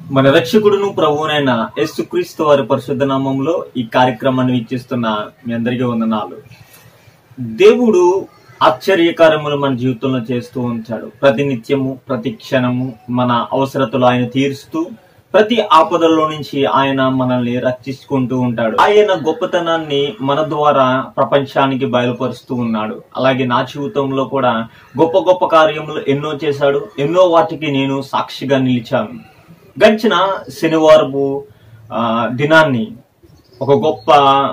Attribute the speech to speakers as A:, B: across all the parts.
A: మన రక్షకుడును ప్రభువునైన యేసుక్రీస్తు వారి పరిశుద్ధ నామంలో ఈ కార్యక్రమాన్ని వీక్షిస్తున్న మీ అందరికీ వందనాలు. దేవుడు ఆశ్చర్యకార్యములు మన జీవితంలో చేస్తూ ఉంటాడు. ప్రతినిత్యము ప్రతి క్షణము మన అవసరతలు ఆయన తీరుస్తూ ప్రతి ఆపదల్లో నుంచి ఆయన మనల్ని రక్షించుకుంటూ ఉంటాడు. ఆయన గొప్పతనాన్ని మన ద్వారా ప్రపంచానికి బయలుపరుస్తూ ఉన్నాడు. అలాగే నా జీవితంలో కూడా గొప్ప గొప్ప కార్యములు ఎన్నో చేశాడు. ఎన్నో వాటికి నేను సాక్షిగా నిలిచాను. గడిచిన శనివారపు దినాన్ని ఒక గొప్ప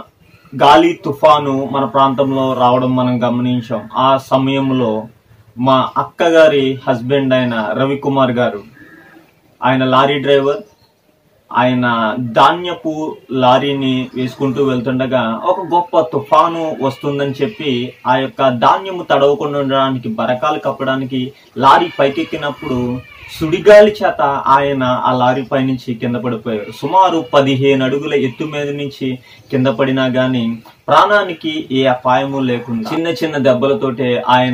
A: గాలి తుఫాను మన ప్రాంతంలో రావడం మనం గమనించాం. ఆ సమయంలో మా అక్కగారి హస్బెండ్ అయిన రవికుమార్ గారు, ఆయన లారీ డ్రైవర్, ఆయన ధాన్యపు లారీని వేసుకుంటూ వెళ్తుండగా ఒక గొప్ప తుఫాను వస్తుందని చెప్పి ఆ యొక్క ధాన్యము తడవకుండా ఉండడానికి, బరకాలు కప్పడానికి లారీ పైకెక్కినప్పుడు సుడిగాలి చేత ఆయన ఆ లారీ పై నుంచి కింద పడిపోయారు. సుమారు 15 అడుగుల ఎత్తు మీద నుంచి కింద పడినా గాని ప్రాణానికి ఏ అపాయము లేకుండా చిన్న చిన్న దెబ్బలతోటే ఆయన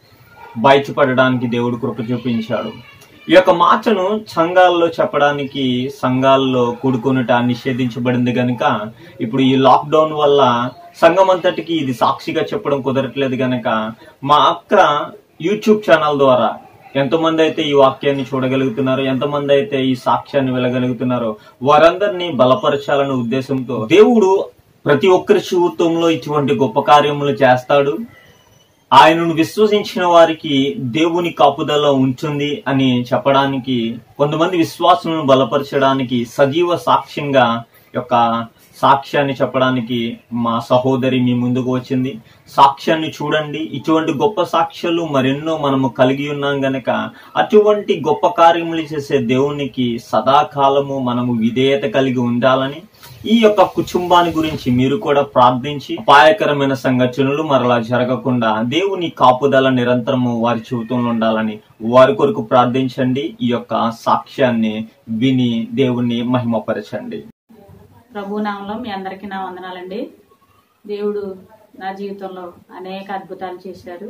A: బయటపడడానికి దేవుడు కృప చూపించాడు. ఈ యొక్క మాటను సంఘాల్లో చెప్పడానికి సంఘాల్లో కూడుకొనుట నిషేధించబడింది కనుక ఇప్పుడు ఈ లాక్డౌన్ వల్ల సంఘం అంతటికి ఇది సాక్షిగా చెప్పడం కుదరట్లేదు కనుక మా అక్క యూట్యూబ్ ఛానల్ ద్వారా ఎంతమంది అయితే ఈ వాక్యాన్ని చూడగలుగుతున్నారో, ఎంతమంది అయితే ఈ సాక్ష్యాన్ని వెళ్ళగలుగుతున్నారో వారందరినీ బలపరచాలనే ఉద్దేశంతో దేవుడు ప్రతి ఒక్కరి జీవితంలో ఇటువంటి గొప్ప కార్యములు చేస్తాడు. ఆయనను విశ్వసించిన వారికి దేవుని కాపుదల ఉంటుంది అని చెప్పడానికి, కొంతమంది విశ్వాసులను బలపరచడానికి సజీవ సాక్ష్యంగా యొక్క సాక్ష్యాన్ని చెప్పడానికి మా సహోదరి మీ ముందుకు వచ్చింది. సాక్ష్యాన్ని చూడండి. ఇటువంటి గొప్ప సాక్ష్యాలు మరెన్నో మనము కలిగి ఉన్నాం గనక అటువంటి గొప్ప కార్యములు చేసే దేవునికి సదాకాలము మనము విధేయత కలిగి ఉండాలని, ఈ యొక్క కుటుంబాన్ని గురించి మీరు కూడా ప్రార్థించి అపాయకరమైన సంఘటనలు మరలా జరగకుండా దేవుని కాపుదల నిరంతరము వారి జీవితంలో ఉండాలని వారి కొరకు ప్రార్థించండి. ఈ యొక్క సాక్ష్యాన్ని విని దేవుణ్ణి మహిమపరచండి.
B: ప్రభు నామంలో మీ అందరికీ నా వందనాలండి. దేవుడు నా జీవితంలో అనేక అద్భుతాలు చేశారు.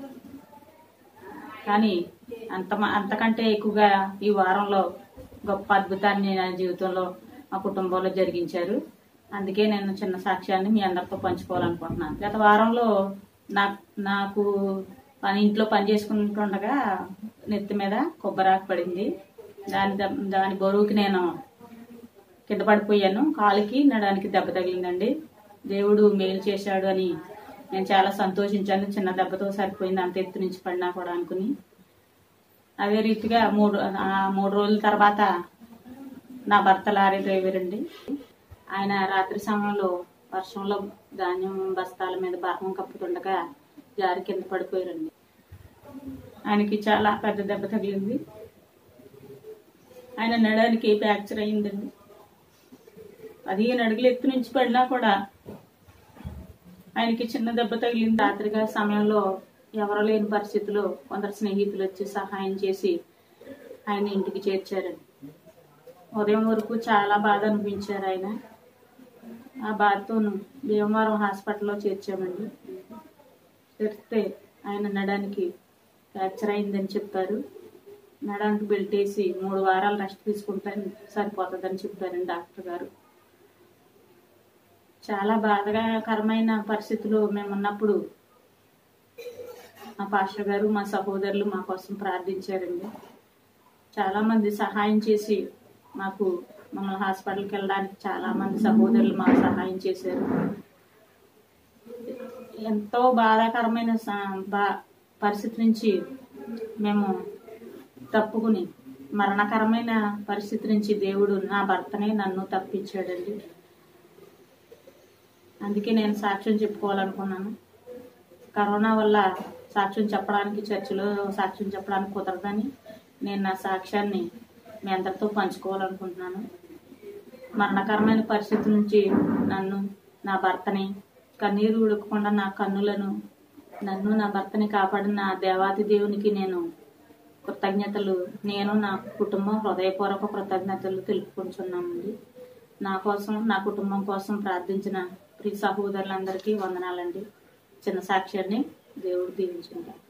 B: కానీ అంతకంటే ఎక్కువగా ఈ వారంలో గొప్ప అద్భుతాన్ని నా జీవితంలో మా కుటుంబంలో జరిగించారు. అందుకే నేను చిన్న సాక్ష్యాన్ని మీ అందరితో పంచుకోవాలనుకుంటున్నాను. గత వారంలో నాకు ఇంట్లో పని చేసుకుంటుండగా నెత్తి మీద కొబ్బరాకు పడింది. దాని బరువుకి నేను కింద పడిపోయాను. కాలుకి నడానికి దెబ్బ తగిలిందండి. దేవుడు మేలు చేశాడు అని నేను చాలా సంతోషించాను. చిన్న దెబ్బతో సరిపోయింది, అంత ఎత్తు నుంచి పడినా కూడా అనుకుని. అదే రీతిగా మూడు రోజుల తర్వాత నా భర్త లారీ డ్రైవర్ అండి. ఆయన రాత్రి సమయంలో వర్షంలో ధాన్యం బస్తాల మీద భారం కప్పుతుండగా జారి కింద పడిపోయారండి. ఆయనకి చాలా పెద్ద దెబ్బ తగిలింది. ఆయన నడానికి ఫ్రాక్చర్ అయిందండి. 15 అడుగుల ఎత్తు నుంచి పడినా కూడా ఆయనకి చిన్న దెబ్బ తగిలింది. రాత్రిగా సమయంలో ఎవరో లేని పరిస్థితిలో కొందరు స్నేహితులు వచ్చి సహాయం చేసి ఆయన ఇంటికి చేర్చారండి. ఉదయం వరకు చాలా బాధ అనిపించారు ఆయన. ఆ బాధతోను భీమవరం హాస్పిటల్లో చేర్చామండి. చేరితే ఆయన నడానికి ఫ్రాక్చర్ అయిందని చెప్పారు. నడానికి బెల్ట్ వేసి 3 వారాలు రెస్ట్ తీసుకుంటే సరిపోతుందని చెప్పారండి డాక్టర్ గారు. చాలా బాధాకరమైన పరిస్థితులు మేము ఉన్నప్పుడు మా పాస్టర్ గారు, మా సహోదరులు మా కోసం ప్రార్థించారండి. చాలా మంది సహాయం చేసి మమ్మల్ని హాస్పిటల్కి వెళ్ళడానికి చాలా మంది సహోదరులు మాకు సహాయం చేశారు. ఎంతో బాధాకరమైన పరిస్థితి నుంచి మేము తప్పుకుని మరణకరమైన పరిస్థితి నుంచి దేవుడు నా భర్తనే నన్ను తప్పించాడండి. అందుకే నేను సాక్ష్యం చెప్పుకోవాలనుకున్నాను. కరోనా వల్ల సాక్ష్యం చెప్పడానికి, చర్చిలో సాక్ష్యం చెప్పడానికి కుదరదని నేను నా సాక్ష్యాన్ని మీ అందరితో పంచుకోవాలనుకుంటున్నాను. మరణకరమైన పరిస్థితి నుంచి నన్ను, నా భర్తని, కన్నీరు ఉడకకుండా నా కన్నులను, నన్ను నా భర్తని కాపాడిన నా దేవాతి దేవునికి నేను నా కుటుంబం హృదయపూర్వక కృతజ్ఞతలు తెలుపుకుంటున్నామండి. నా కోసం, నా కుటుంబం కోసం ప్రార్థించిన ప్రియ సహోదరులందరికీ వందనాలండి. చిన్న సాక్ష్యాన్ని దేవుడు దీవించుకుంటారు.